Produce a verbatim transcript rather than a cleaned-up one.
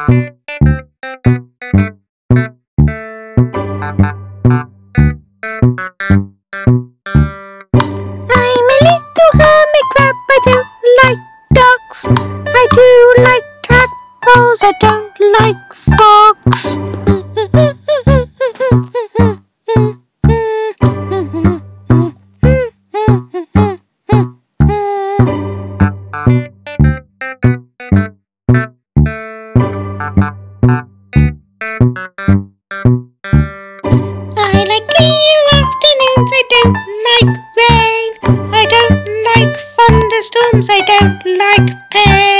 I'm a little hermit crab, I don't like ducks. I do like tadpoles, I don't like frogs. I like clear afternoons, I don't like rain. I don't like thunderstorms, I don't like pain.